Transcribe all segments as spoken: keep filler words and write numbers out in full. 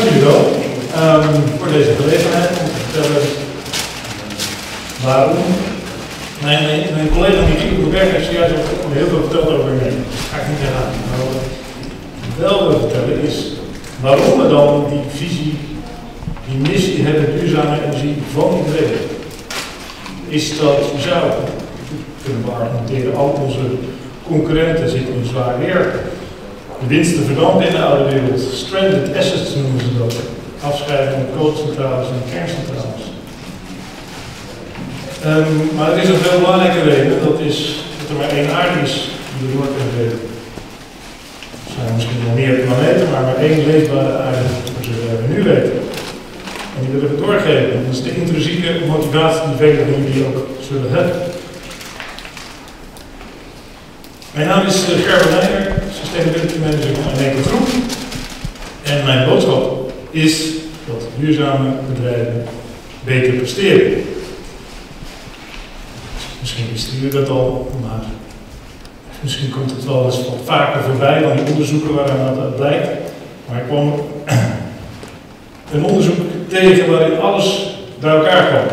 dank jullie wel um, voor deze gelegenheid om te vertellen waarom. Mijn, mijn, mijn collega Michiel de Berg heeft zojuist al heel veel verteld over mij. Dat ga ik niet herhalen. Maar wat ik wel wil vertellen is waarom we dan die visie, die missie hebben, duurzame energie van iedereen. Is dat je zou kunnen we argumenteren, al onze concurrenten zitten in zwaar weer. De winsten verdampen in de oude wereld. Stranded assets noemen ze dat. Afscheiden van koolcentrales en kerncentrales. Um, maar er is een veel belangrijke reden, dat is dat er maar één aarde is die we door kunnen leven. Er zijn misschien wel meer planeten, maar maar één leefbare aarde, voor zover we nu weten. En die willen we doorgeven. Dat is de intrinsieke motivatie die velen van jullie ook zullen hebben. Mijn naam is Gerben Leijer, Sustainability Manager van Eneco Groep. En mijn boodschap is dat duurzame bedrijven beter presteren. Misschien wisten jullie dat al, maar misschien komt het wel eens wat vaker voorbij dan die onderzoeken waaruit dat blijkt. Maar ik kwam een onderzoek tegen waarin alles bij elkaar kwam.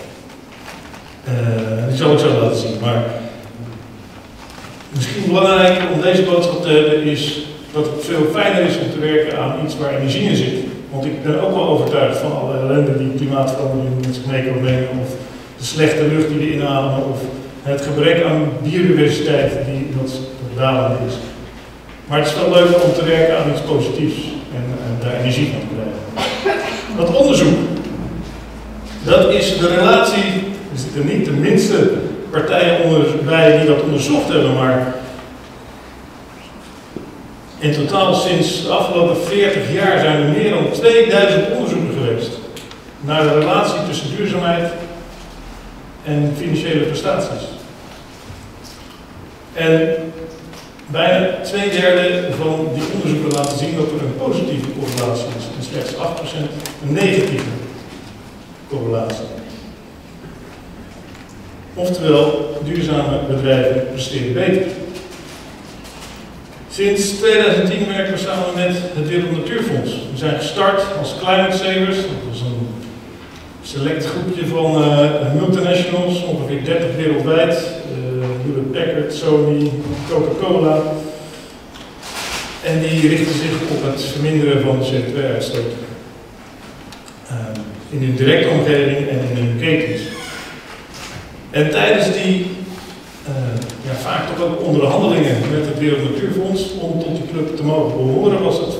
Uh, die zal ik zo laten zien. Maar misschien belangrijk om deze boodschap te hebben is dat het veel fijner is om te werken aan iets waar energie in zit. Want ik ben ook wel overtuigd van alle ellende die klimaatverandering met zich mee kan brengen, of de slechte lucht die we inademen, of het gebrek aan biodiversiteit die dat dalende is. Maar het is wel leuk om te werken aan iets positiefs en, en daar energie van te krijgen. Dat onderzoek, dat is de relatie, er zitten niet de minste partijen onder bij die dat onderzocht hebben, maar in totaal sinds de afgelopen veertig jaar zijn er meer dan tweeduizend onderzoeken geweest naar de relatie tussen duurzaamheid en financiële prestaties. En bijna twee derde van die onderzoeken laten zien dat er een positieve correlatie is en slechts acht procent een negatieve correlatie. Oftewel, duurzame bedrijven presteren beter. Sinds tweeduizend tien werken we samen met het Wereld Natuurfonds. We zijn gestart als Climate Savers. Dat was een select groepje van uh, multinationals, ongeveer dertig wereldwijd. Uh, Hewlett Packard, Sony, Coca-Cola. En die richten zich op het verminderen van de C O twee uitstoot. Uh, in hun directe omgeving en in hun ketens. En tijdens die uh, ja, vaak toch ook onderhandelingen met het Wereld Natuurfonds om tot die club te mogen behoren, was het,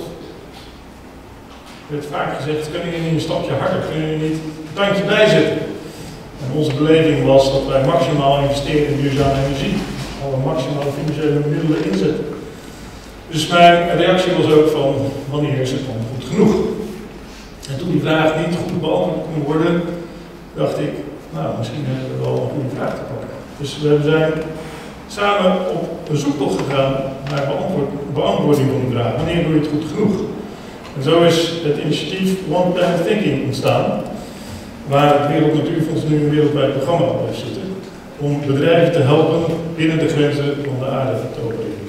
werd vaak gezegd, kunnen jullie niet een stapje harder, kunnen jullie niet een tandje bijzetten? En onze beleving was dat wij maximaal investeren in duurzame energie, alle maximale financiële middelen inzetten. Dus mijn reactie was ook van, wanneer is het dan goed genoeg? En toen die vraag niet goed beantwoord kon worden, dacht ik, nou, misschien hebben we wel een goede vraag te pakken. Dus we zijn samen op een zoektocht gegaan naar beantwoord, beantwoording van die vraag. Wanneer doe je het goed genoeg? En zo is het initiatief One Planet Thinking ontstaan, waar het Wereld Natuurfonds nu een wereldwijd programma op heeft zitten, om bedrijven te helpen binnen de grenzen van de aarde te opereren.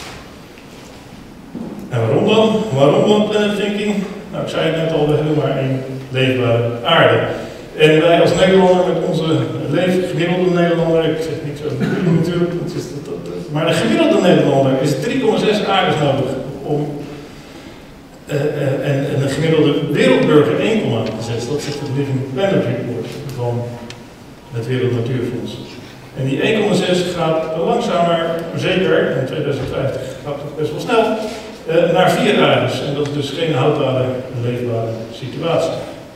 En waarom dan? Waarom One Planet Thinking? Nou, ik zei het net al, we hebben maar één leefbare aarde. En wij als Nederlander met onze leef, gemiddelde Nederlander, ik zeg niks over de natuurlijk, dat is, dat, dat, dat, maar de gemiddelde Nederlander is drie komma zes aardes nodig om, uh, uh, en, en een gemiddelde wereldburger één komma zes, dat zegt het Living Planet Report van het Wereld Natuurfonds. En die één komma zes gaat langzamer, maar zeker, in tweeduizend vijftig gaat het best wel snel, uh, naar vier aardes. En dat is dus geen houdbare, leefbare situatie.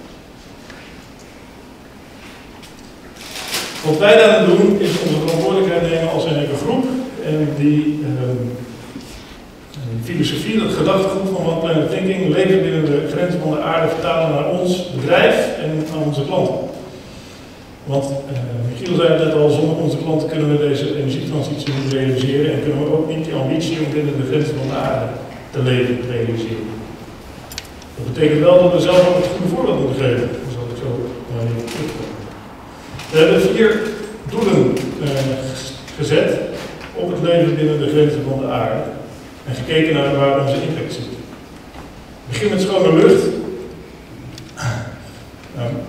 Wat wij daaraan doen is onze verantwoordelijkheid nemen als Eneco Groep en die uh, filosofie, dat gedachtegoed van One Planet Thinking, leven binnen de grenzen van de aarde vertalen naar ons bedrijf en naar onze klanten. Want uh, Michiel zei het net al, zonder onze klanten kunnen we deze energietransitie niet realiseren en kunnen we ook niet die ambitie om binnen de grenzen van de aarde te leven realiseren. Dat betekent wel dat we zelf ook het goede voorbeeld moeten geven. Dat zal ik zo uh, even terugkomen. We hebben vier doelen uh, gezet op het leven binnen de grenzen van de aarde en gekeken naar waar onze impact zit. We beginnen met schone lucht.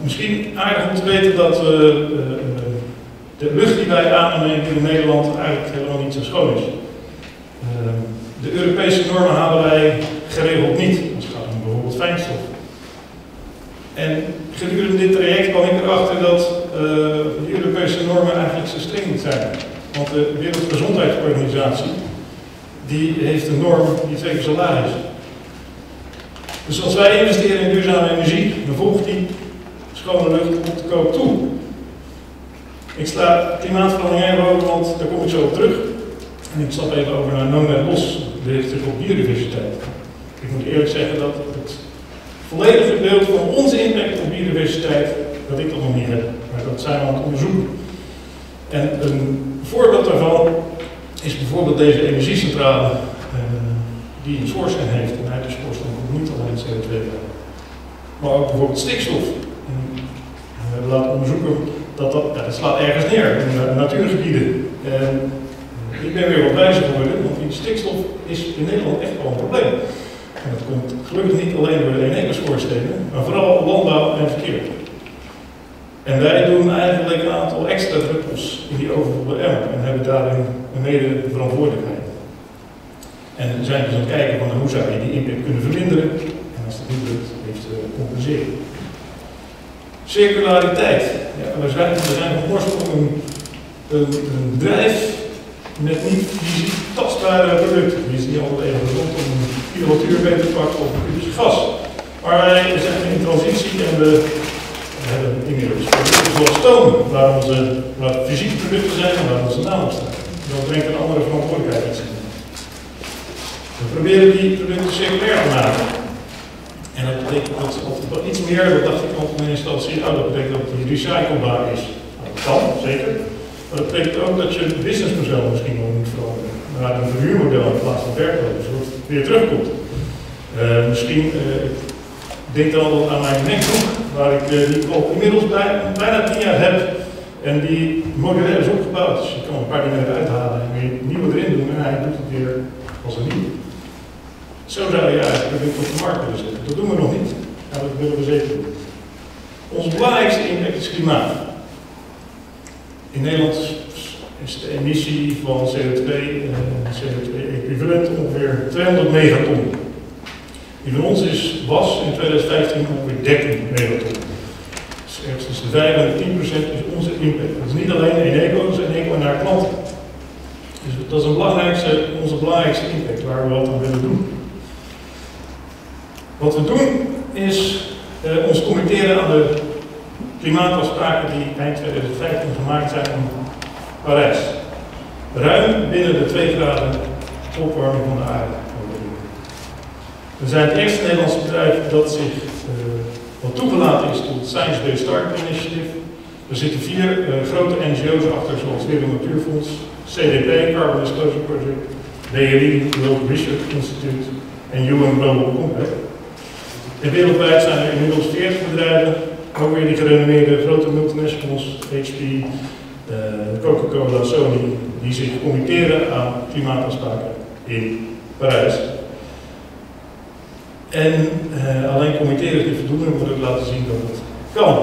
misschien aardig om te weten dat uh, uh, de lucht die wij ademen in Nederland eigenlijk helemaal niet zo schoon is. Uh, de Europese normen halen wij geregeld niet, als het gaat om bijvoorbeeld fijnstof. En gedurende dit traject kwam ik erachter dat uh, de Europese normen eigenlijk zo streng niet zijn. Want de Wereldgezondheidsorganisatie die heeft een norm die twee keer zo laag is. Dus als wij investeren in duurzame energie, dan volgt die schone lucht op de koop toe. Ik sla klimaatverandering even over, want daar kom ik zo op terug. En ik stap even over naar Nomad Los, die heeft zich op biodiversiteit. Ik moet eerlijk zeggen dat het volledige beeld van onze impact op biodiversiteit, dat ik dat nog niet heb. Maar dat zijn we aan het onderzoeken. En een voorbeeld daarvan is bijvoorbeeld deze energiecentrale uh, die een schoorsteen heeft. En uit de schoorsteen komt niet alleen C O twee, maar ook bijvoorbeeld stikstof. En we hebben laten onderzoeken dat dat, ja, dat slaat ergens neer in uh, natuurgebieden. En ik ben weer wat wijzer geworden, want die stikstof is in Nederland echt wel een probleem. En dat komt gelukkig niet alleen door de enecoschoorsstenen, maar vooral landbouw en verkeer. En wij doen eigenlijk een aantal extra druppels in die overvolle emmer en hebben daarin een mede verantwoordelijkheid. En we zijn dus aan het kijken van hoe zou je die impact kunnen verminderen en als dat niet lukt, heeft te compenseren. Circulariteit. Ja, we zijn, we zijn van oorsprong een, een, een bedrijf met niet fysiek tastbare producten. Het is niet altijd even gezond om een kilowattuur mee te pakken of een kubusje gas. Maar wij zijn in transitie en we We hebben inmiddels producten zoals stoom, waar onze waar fysieke producten zijn en waar onze naam op staat. Dat brengt een andere verantwoordelijkheid met zich mee. We proberen die producten circulair te maken. En dat betekent dat altijd wel iets meer, dat dacht ik altijd in eerste instantie, oh, dat betekent dat die recyclebaar is. Nou, dat kan, zeker. Maar dat betekent ook dat je het businessmodel misschien wel moet veranderen. Naar een verhuurmodel in plaats van werkloos, zodat het weer terugkomt. Uh, misschien, uh, ik denk dan altijd aan mijn MacBook, waar ik uh, die al inmiddels bij, bijna tien jaar heb en die modulair is opgebouwd. Dus je kan een paar dingen eruit halen en weer nieuwe erin doen en hij doet het weer als een nieuw. Zo zou je eigenlijk product op de markt willen zetten. Dat doen we nog niet, en dat willen we zeker doen. Ons belangrijkste impact is klimaat. In Nederland is de emissie van C O twee en C O twee equivalent ongeveer tweehonderd megaton. Die van ons is, was in tweeduizend vijftien ongeveer dertien megaton. Dus ergens tussen de vijf en de tien procent is onze impact. Dat is niet alleen Eneco, dat is Eneco naar klanten. Dus dat is een belangrijkste, onze belangrijkste impact waar we wat aan willen doen. Wat we doen is uh, ons committeren aan de klimaatafspraken die eind tweeduizend vijftien gemaakt zijn in Parijs. Ruim binnen de twee graden opwarming van de aarde. We zijn het eerste Nederlandse bedrijf dat zich uh, wat toegelaten is tot Science Based Targets initiative. Er zitten vier uh, grote N G O's achter, zoals Wereld Natuurfonds, C D P, Carbon Disclosure Project, D R I, World Research Institute en U N Global Compact. En wereldwijd zijn er inmiddels veertig bedrijven, ook weer die gerenommeerde grote multinationals, H P, uh, Coca-Cola, Sony, die zich committeren aan klimaatafspraken in Parijs. En uh, alleen committeren is niet voldoende, we moeten ook laten zien dat het kan.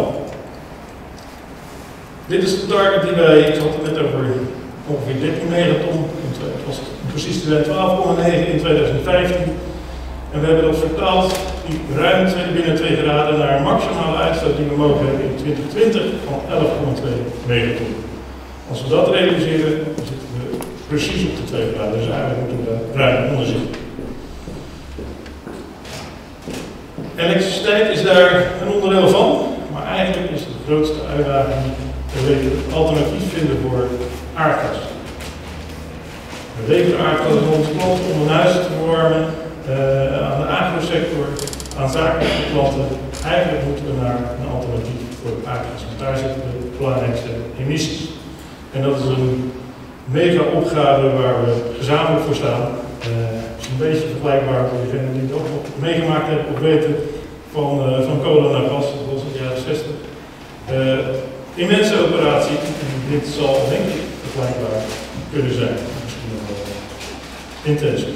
Dit is de target die wij, ik had het net over ongeveer dertien megaton, het was precies twaalf komma negen in tweeduizend vijftien. En we hebben dat vertaald, die ruim binnen twee graden, naar een maximale uitstoot die we mogen hebben in twintig twintig van elf komma twee megaton. Als we dat realiseren, dan zitten we precies op de twee graden, dus eigenlijk moeten we daar ruim onder zitten. Elektriciteit is daar een onderdeel van, maar eigenlijk is de grootste uitdaging dat we een alternatief vinden voor aardgas. We leveren aardgas aan onze klanten om hun huizen te verwarmen, uh, aan de agrosector, aan zakelijke klanten. Eigenlijk moeten we naar een alternatief voor aardgas, want daar zitten de belangrijkste emissies. En dat is een mega opgave waar we gezamenlijk voor staan. Uh, het is een beetje vergelijkbaar voor degenen die het ook nog meegemaakt hebben of weten van, uh, van kolen naar gas, dat was in de jaren zestig. Uh, immense operatie en dit zal denk ik vergelijkbaar kunnen zijn, misschien nog wel intenser.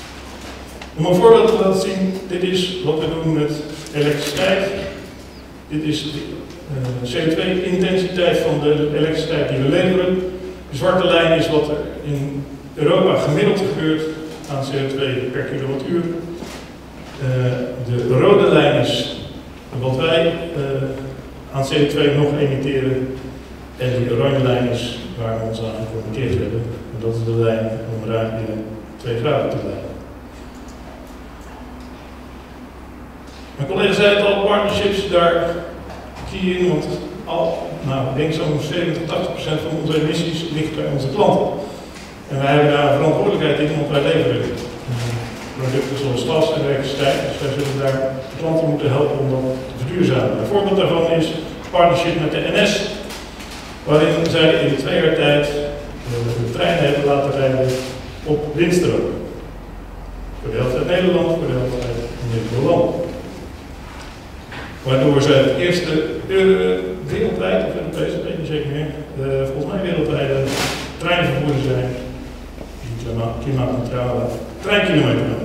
Om een voorbeeld te laten zien, dit is wat we doen met elektriciteit Dit is de uh, C O twee intensiteit van de elektriciteit die we leveren. De zwarte lijn is wat er in Europa gemiddeld gebeurt aan C O twee per kilowattuur. Uh, de rode lijn is wat wij uh, aan C O twee nog emitteren. En die oranje lijn is waar we ons aan gecommitteerd hebben. En dat is de lijn om ruim binnen twee graden te blijven. Mijn collega zei het al, partnerships, daar key in, want al, nou, ik denk zo'n zeventig tot tachtig procent van onze emissies ligt bij onze klanten. En wij hebben daar verantwoordelijkheid in, want wij leveren producten zoals gas en elektriciteit. Dus wij zullen daar de klanten moeten helpen om dat te verduurzamen. Een voorbeeld daarvan is partnership met de N S, waarin zij in twee jaar tijd de treinen hebben laten rijden op windstroom. Voor de helft uit Nederland, voor de helft uit Nederland. Waardoor zij het eerste uh, wereldwijd, of Europees, weet ik zeker meer, uh, volgens mij wereldwijde treinvervoerders zijn die klimaatneutrale treinkilometer hebben.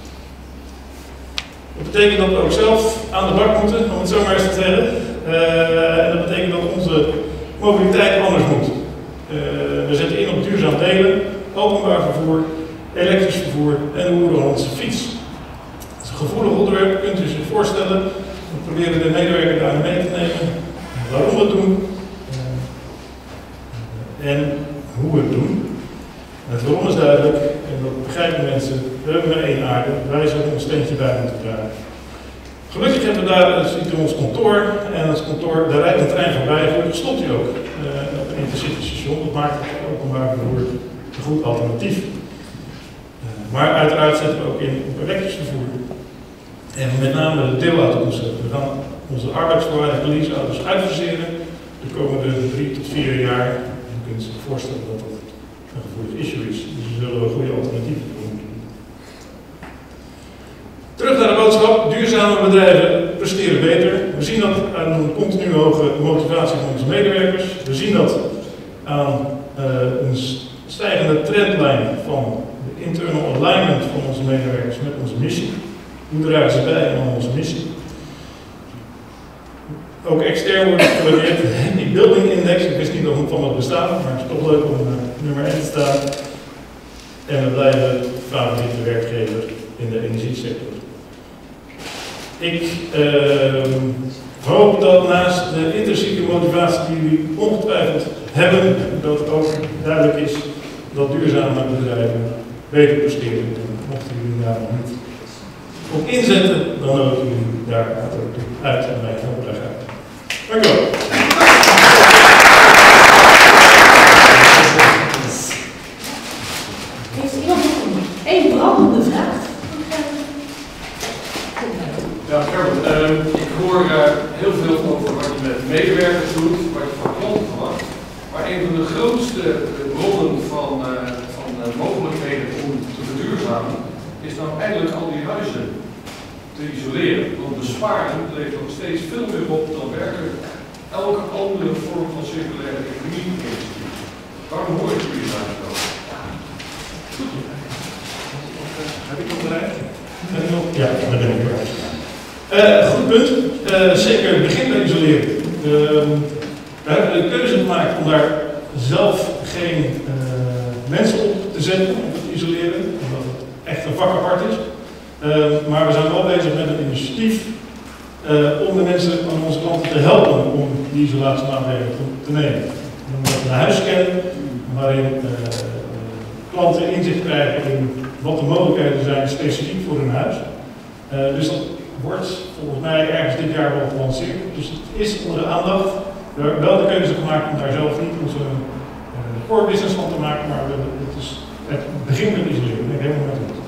Dat betekent dat we ook zelf aan de bak moeten, om het zo maar eens te zeggen. Uh, en dat betekent dat onze mobiliteit anders moet. Uh, we zetten in op duurzaam delen, openbaar vervoer, elektrisch vervoer en de oerhollandse fiets. Het is een gevoelig onderwerp, kunt u zich voorstellen. We proberen de medewerker daar mee te nemen, waarom we het doen uh, en hoe we het doen. En het waarom is duidelijk, en dat begrijpen mensen, we hebben maar één aarde, wij zullen ons steentje bij moeten dragen. Gelukkig hebben we daar, ziet u ons kantoor, en als kantoor, daar rijdt een trein voorbij, gelukkig stopt hij ook uh, op een intercity station, dat maakt het openbaar vervoer een goed alternatief. Uh, maar uiteraard zetten we ook in op elektrisch vervoer. En met name de deelautoconcept. We gaan onze arbeidsvoorwaarden leaseauto's uitfaseren de komende drie tot vier jaar. Je kunt zich voorstellen dat dat een gevoelig issue is. Dus we zullen een goede alternatieven moeten doen. Terug naar de boodschap. Duurzame bedrijven presteren beter. We zien dat aan een continu hoge motivatie van onze medewerkers. We zien dat aan uh, een stijgende trendlijn van de internal alignment van onze medewerkers met onze missie. Hoe dragen ze bij aan onze missie? Ook extern wordt het gewaardeerd. Die Building Index, ik wist niet of het van het bestaat, maar het is toch leuk om uh, nummer één te staan. En we blijven favoriete werkgever in de energiesector. Ik uh, hoop dat naast de intrinsieke motivatie die jullie ongetwijfeld hebben, dat het ook duidelijk is dat duurzame bedrijven beter presteren. Mochten jullie daar nog niet op inzetten, dan nodig ik jullie daar uit en wij gaan overleg uit. Dank u wel. Heeft iemand nog één brandende vraag? Ja, Gerben, uh, ik hoor uh, heel veel over wat je met medewerkers doet, wat je van klanten verwacht. Maar een van de grootste bronnen van, uh, van uh, mogelijkheden om te verduurzamen is nou eigenlijk al die huizen te isoleren. Want besparen levert nog steeds veel meer op dan werkelijk elke andere vorm van circulaire economie. Waarom hoor ik jullie daar zo? Heb ik nog bereikt? Ja, dat ben ik weer. Uh, goed punt. Uh, zeker het begin bij isoleren. Uh, we hebben de keuze gemaakt om daar zelf geen uh, mensen op te zetten om te isoleren, omdat het echt een vak apart is. Uh, maar we zijn wel bezig met een initiatief uh, om de mensen aan onze klanten te helpen om die isolatiemaatregelen te, te nemen. We noemen dat een huisscan, waarin uh, klanten inzicht krijgen in wat de mogelijkheden zijn specifiek voor hun huis. Uh, dus dat wordt volgens mij ergens dit jaar wel gelanceerd. Dus het is onder de aandacht. We hebben wel de keuze gemaakt om daar zelf niet onze uh, core business van te maken, maar we, het is het begin met isoleren. Ik ben helemaal met het.